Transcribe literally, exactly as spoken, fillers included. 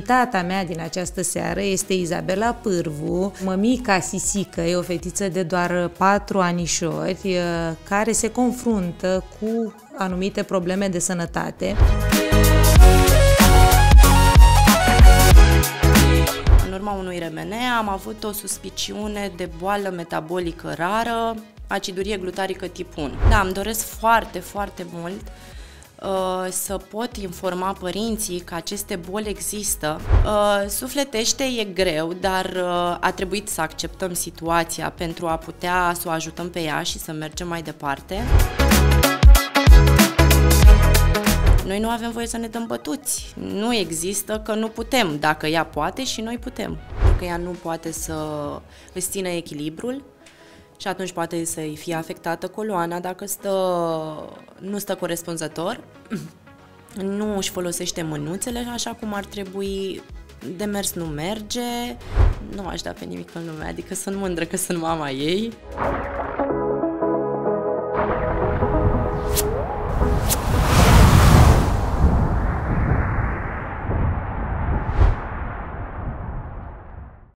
invitata mea din această seară este Izabela Pârvu, mămica Sisică, e o fetiță de doar patru anișori care se confruntă cu anumite probleme de sănătate. În urma unui R M N am avut o suspiciune de boală metabolică rară, acidurie glutarică tip unu. Da, îmi doresc foarte, foarte mult uh, să pot informa părinții că aceste boli există. Uh, sufletește e greu, dar uh, a trebuit să acceptăm situația pentru a putea să o ajutăm pe ea și să mergem mai departe. Noi nu avem voie să ne dăm bătuți. Nu există că nu putem. Dacă ea poate și noi putem. Dacă ea nu poate să își țină echilibrul și atunci poate să-i fie afectată coloana dacă stă, nu stă corespunzător, nu își folosește mânuțele așa cum ar trebui, de mers nu merge, nu aș da pe nimic în lume, adică sunt mândră că sunt mama ei.